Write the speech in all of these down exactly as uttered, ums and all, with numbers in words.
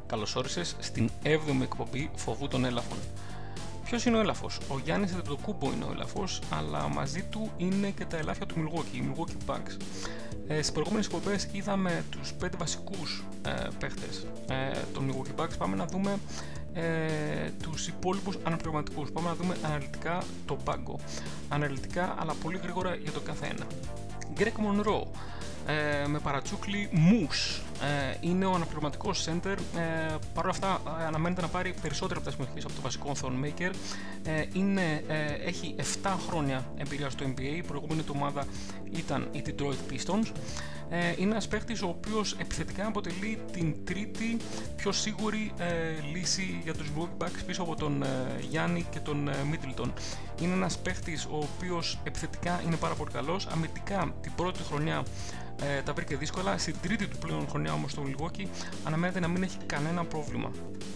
Καλώς όρισες στην έβδομη εκπομπή Φοβού των Έλαφων. Ποιος είναι ο έλαφος? Ο Γιάννης Αντετοκούμπο είναι ο έλαφος, αλλά μαζί του είναι και τα ελάφια του Milwaukee, οι Milwaukee Bucks. Ε, στις προηγούμενες εκπομπές είδαμε τους πέντε βασικούς ε, παίχτες ε, των Milwaukee Bucks. Πάμε να δούμε ε, τους υπόλοιπους αναπληρωματικούς. Πάμε να δούμε αναλυτικά τον πάγκο. Αναλυτικά, αλλά πολύ γρήγορα για τον καθένα. Greg Monroe, ε, με παρατσούκλι Moose, ε, είναι ο αναπληρωματικός center. Ε, Παρ' όλα αυτά ε, αναμένεται να πάρει περισσότερα από τα συμμετοχές από τον βασικό Thon Maker. Ε, είναι, ε, έχει επτά χρόνια εμπειρία στο N B A. Η προηγούμενη του ομάδα ήταν οι Detroit Pistons. Ε, είναι ένας παίχτης ο οποίος επιθετικά αποτελεί την τρίτη πιο σίγουρη ε, λύση για τους Milwaukee Bucks πίσω από τον ε, Γιάννη και τον ε, Middleton. Είναι ένας παίχτης ο οποίος επιθετικά είναι πάρα πολύ καλός. Αμυντικά την πρώτη χρονιά ε, τα βρήκε δύσκολα. Στην τρίτη του πλέον χρονιά όμως στο Milwaukee αναμένεται να μην έχει κανένα πρόβλημα.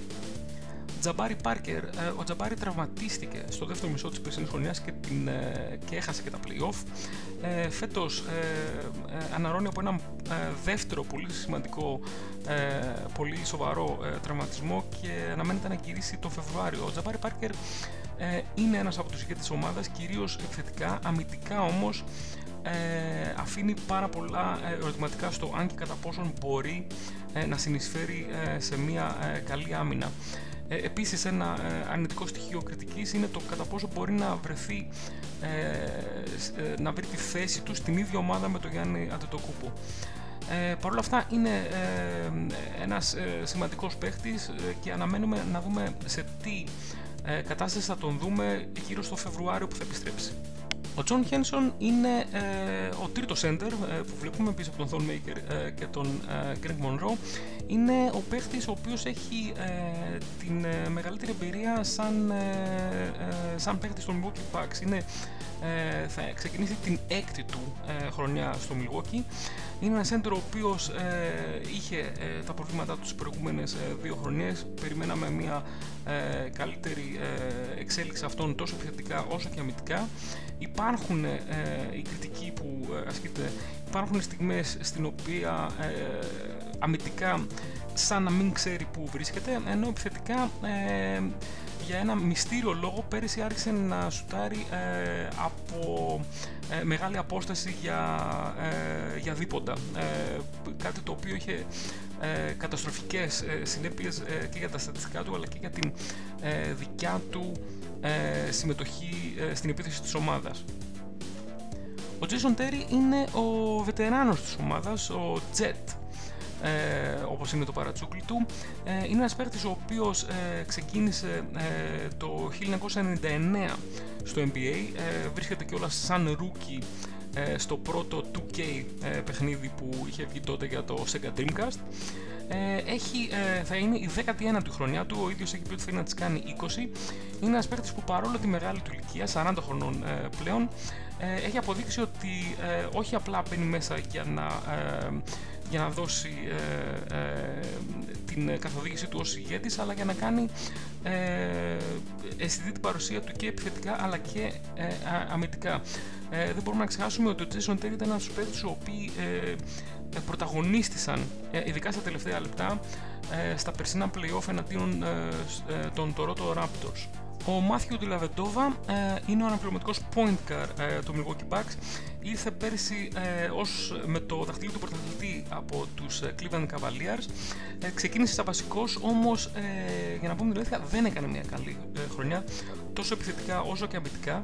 Τζαμπάρι Πάρκερ, ο Τζαμπάρι τραυματίστηκε στο δεύτερο μισό της περσινής χρονιάς και, την, και έχασε και τα play-off. Ε, φέτος ε, ε, αναρρώνει από ένα ε, δεύτερο πολύ σημαντικό, ε, πολύ σοβαρό ε, τραυματισμό και αναμένεται να γυρίσει το Φεβρουάριο. Ο Τζαμπάρι Πάρκερ ε, είναι ένας από τους ηγέτες της ομάδας, κυρίως επιθετικά, αμυντικά όμως ε, αφήνει πάρα πολλά ε, ερωτηματικά στο αν και κατά πόσον μπορεί ε, να συνεισφέρει ε, σε μια ε, καλή άμυνα. Ε, επίσης ένα ε, αρνητικό στοιχείο κριτικής είναι το κατά πόσο μπορεί να βρεθεί ε, ε, να βρει τη θέση του στην ίδια ομάδα με τον Γιάννη Αντετοκούμπο. Ε, Παρ' όλα αυτά είναι ε, ένας ε, σημαντικός παίχτης ε, και αναμένουμε να δούμε σε τι ε, κατάσταση θα τον δούμε γύρω στο Φεβρουάριο που θα επιστρέψει. Ο John Henson είναι ε, ο τρίτος center ε, που βλέπουμε πίσω από τον Thon Maker ε, και τον ε, Greg Monroe. Είναι ο παίχτης ο οποίος έχει ε, την ε, μεγαλύτερη εμπειρία σαν, ε, ε, σαν παίχτης των Milwaukee Bucks. Είναι, ε, θα ξεκινήσει την έκτη του ε, χρονιά στο Milwaukee. Είναι ένα center ο οποίος ε, είχε ε, τα προβλήματά του τις προηγούμενες ε, δύο χρονιές. Περιμέναμε μια ε, καλύτερη ε, εξέλιξη αυτών τόσο επιθετικά όσο και αμυντικά. Υπάρχουν ε, οι κριτικοί που ε, ασκείται, υπάρχουν στιγμές στην οποία ε, αμυντικά σαν να μην ξέρει που βρίσκεται, ενώ επιθετικά ε, για ένα μυστήριο λόγο πέρυσι άρχισε να σουτάρει ε, από ε, μεγάλη απόσταση για, ε, για δίποντα, ε, κάτι το οποίο είχε ε, καταστροφικές ε, συνέπειες ε, και για τα στατιστικά του αλλά και για την ε, δικιά του ε, συμμετοχή ε, στην επίθεση της ομάδας. Ο Jason Terry είναι ο βετεράνος της ομάδας, ο Jet, Ε, όπως είναι το παρατσούκλι του. Ε, είναι ένας παίκτης ο οποίος ε, ξεκίνησε ε, το χίλια εννιακόσια ενενήντα εννέα στο N B A, ε, βρίσκεται κιόλας σαν rookie ε, στο πρώτο two K ε, παιχνίδι που είχε βγει τότε για το Sega Dreamcast. Ε, έχει, ε, θα είναι η δέκατη ένατη χρονιά του, ο ίδιος έχει πει ότι θέλει να τις κάνει είκοσι. Είναι ένας παίκτης που παρόλο τη μεγάλη του ηλικία, σαράντα χρονών ε, πλέον, ε, έχει αποδείξει ότι ε, όχι απλά μπαίνει μέσα για να ε, για να δώσει ε, ε, την καθοδήγηση του ως ηγέτης, αλλά για να κάνει ε, αισθητή την παρουσία του και επιθετικά αλλά και ε, αμυντικά. Ε, δεν μπορούμε να ξεχάσουμε ότι ο Jason Terry ήταν ένας παίκτης οι οποίοι ε, πρωταγωνίστησαν, ε, ειδικά στα τελευταία λεπτά, ε, στα περσινά play-off εναντίον ε, ε, των Toronto Raptors. Ο Μάθιου Ντελαβεντόβα ε, είναι ο αναπληρωματικός point guard ε, του Milwaukee Bucks. Ήρθε πέρυσι ε, ως, με το δαχτυλί του πρωταθλητή από τους ε, Cleveland Cavaliers. Ε, ξεκίνησε σαν βασικός, όμως ε, για να πούμε την αλήθεια δεν έκανε μια καλή ε, χρονιά, τόσο επιθετικά όσο και αμυντικά.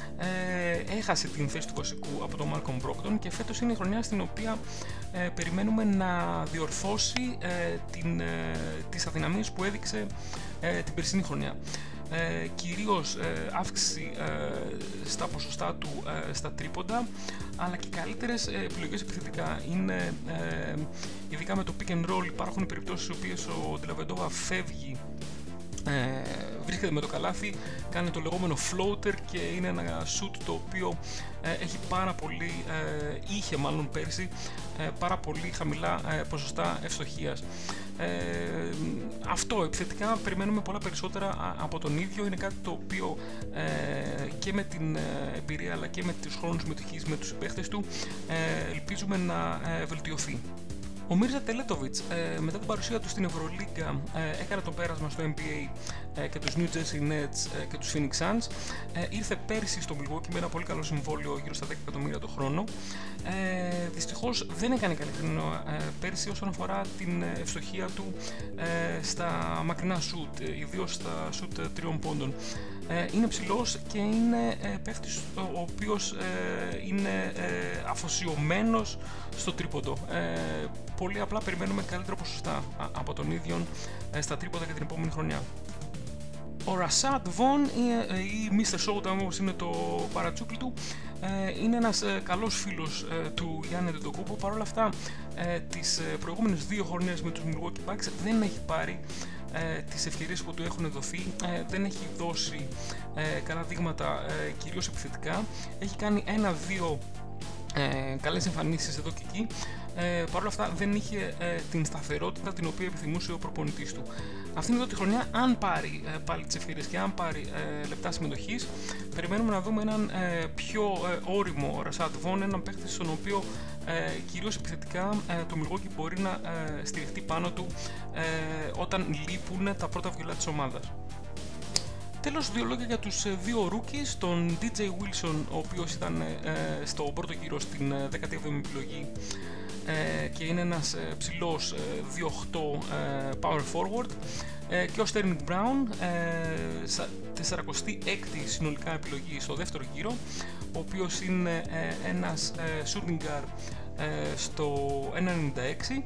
Ε, έχασε την θέση του βασικού από τον Malcolm Brogdon και φέτος είναι η χρονιά στην οποία ε, περιμένουμε να διορθώσει ε, την, ε, τις αδυναμίες που έδειξε ε, την περσινή χρονιά. Ε, κυρίως ε, αύξηση ε, στα ποσοστά του ε, στα τρίποντα, αλλά και καλύτερες ε, επιλογές επιθετικά. Είναι, ε, ειδικά με το pick and roll υπάρχουν περιπτώσεις στις οποίες ο Ντελαβεντόβα φεύγει, ε, βρίσκεται με το καλάθι, κάνει το λεγόμενο floater και είναι ένα shoot το οποίο ε, έχει πάρα πολύ, ε, είχε μάλλον πέρσι, ε, πάρα πολύ χαμηλά ε, ποσοστά ευστοχίας. Ε, αυτό επιθετικά περιμένουμε πολλά περισσότερα από τον ίδιο. Είναι κάτι το οποίο ε, και με την ε, εμπειρία αλλά και με τους χρόνους συμμετοχής με τους συμπαίχτες του ε, ελπίζουμε να ε, βελτιωθεί. Ο Μίρζα Τελέτοβιτς, ε, μετά την παρουσία του στην Ευρωλίγκα, ε, έκανε το πέρασμα στο N B A ε, και τους New Jersey Nets ε, και τους Phoenix Suns. Ε, ήρθε πέρσι στο Milwaukee με ένα πολύ καλό συμβόλαιο γύρω στα δέκα εκατομμύρια το χρόνο. Ε, δυστυχώς δεν έκανε καλή χρονιά ε, πέρσι όσον αφορά την ευστοχία του ε, στα μακρινά σουτ, ε, ιδίως στα σουτ ε, τριών πόντων. Ε, είναι ψηλός και είναι ε, παίχτης ο οποίος ε, είναι ε, αφοσιωμένος στο τρίποντο. Ε, πολύ απλά περιμένουμε καλύτερα ποσοστά από τον ίδιο ε, στα τρίποντα για την επόμενη χρονιά. Ο Ρασάντ Βον ή, ή μίστερ Showtime όπως είναι το παρατσούκλι του, ε, είναι ένας ε, καλός φίλος ε, του Γιάννη Αντετοκούνμπο. Παρ' όλα αυτά ε, τις ε, προηγούμενες δύο χρονιές με τους Milwaukee Bucks δεν έχει πάρει ε, τις ευκαιρίες που του έχουν δοθεί, ε, δεν έχει δώσει ε, καλά δείγματα, ε, κυρίως επιθετικά. Έχει κάνει ένα-δύο ε, καλές εμφανίσεις εδώ και εκεί. Ε, Παρ' όλα αυτά δεν είχε ε, την σταθερότητα την οποία επιθυμούσε ο προπονητής του. Αυτήν εδώ τη χρονιά, αν πάρει ε, πάλι τις ευκαιρίες και αν πάρει ε, λεπτά συμμετοχής, περιμένουμε να δούμε έναν ε, πιο ε, όριμο Ρασάντ Βον, έναν παίκτη στον οποίο ε, κυρίως επιθετικά ε, το Milwaukee μπορεί να ε, στηριχτεί πάνω του ε, όταν λείπουν τα πρώτα βιολά της ομάδας. Τέλος, δύο λόγια για τους δύο rookies, τον ντι τζέι Wilson, ο οποίος ήταν ε, στο πρώτο γύρο στην δέκατη έβδομη επιλογή ε, και είναι ένας ε, ψηλός ε, δύο οκτώ ε, power forward, ε, και ο Sterling Brown, ε, σαρανταέξι συνολικά επιλογή στο δεύτερο γύρο, ο οποίος είναι ε, ένας ε, shooting guard ε, στο ένα ενενήντα έξι.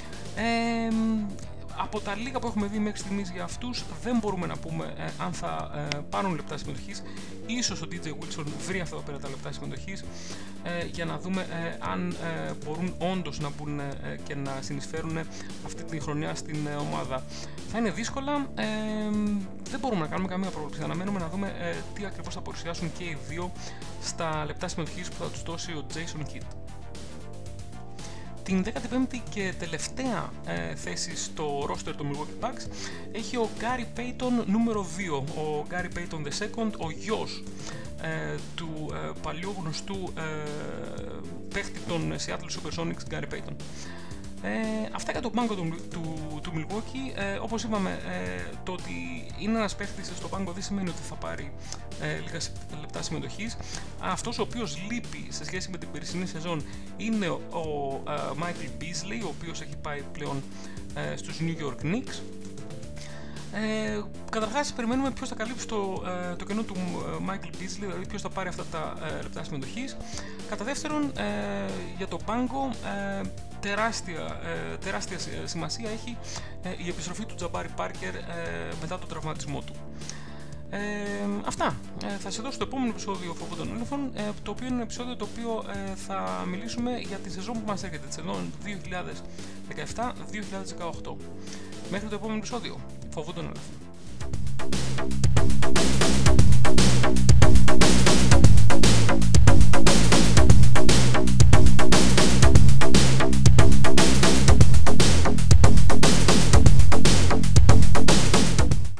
Ε, Από τα λίγα που έχουμε δει μέχρι στιγμής για αυτούς, δεν μπορούμε να πούμε ε, αν θα ε, πάρουν λεπτά συμμετοχής. Ίσως ο ντι τζέι Wilson βρει αυτά εδώ πέρα τα λεπτά συμμετοχής ε, για να δούμε ε, αν ε, μπορούν όντως να μπουν ε, και να συνεισφέρουν αυτή τη χρονιά στην ε, ομάδα. Θα είναι δύσκολα, ε, δεν μπορούμε να κάνουμε καμία πρόβλεψη. Αναμένουμε να δούμε ε, τι ακριβώς θα παρουσιάσουν και οι δύο στα λεπτά συμμετοχής που θα τους δώσει ο Jason Kidd. Την δέκατη πέμπτη και τελευταία ε, θέση στο roster του Milwaukee Bucks έχει ο Gary Payton νούμερο δύο, ο Gary Payton the second, ο γιος ε, του ε, παλιού γνωστού ε, παίχτη των Seattle Supersonics, Gary Payton. Ε, αυτά για τον πάγκο του, του, του Milwaukee. Ε, όπως είπαμε, ε, το ότι είναι ένας παίχτης στο πάγκο δεν σημαίνει ότι θα πάρει ε, λίγα λεπτά συμμετοχής. Αυτός ο οποίος λείπει σε σχέση με την περσινή σεζόν είναι ο, ο uh, Michael Beasley, ο οποίος έχει πάει πλέον ε, στους New York Knicks. Ε, καταρχάς, περιμένουμε ποιος θα καλύψει το, ε, το κενό του ε, Michael Beasley, δηλαδή ποιος θα πάρει αυτά τα ε, λεπτά συμμετοχής. Κατά δεύτερον, ε, για το πάγκο, ε, τεράστια, ε, τεράστια σημασία έχει ε, η επιστροφή του Τζαμπάρι Πάρκερ ε, μετά τον τραυματισμό του. Ε, αυτά. Ε, θα σε δώσω το επόμενο επεισόδιο Φόβου των Έλεφων, ε, το οποίο είναι ένα επεισόδιο το οποίο ε, θα μιλήσουμε για τη σεζόν που μας έρχεται, τη σεζόν δύο χιλιάδες δεκαεπτά δύο χιλιάδες δεκαοκτώ. Μέχρι το επόμενο επεισόδιο Φόβου των Έλεφων.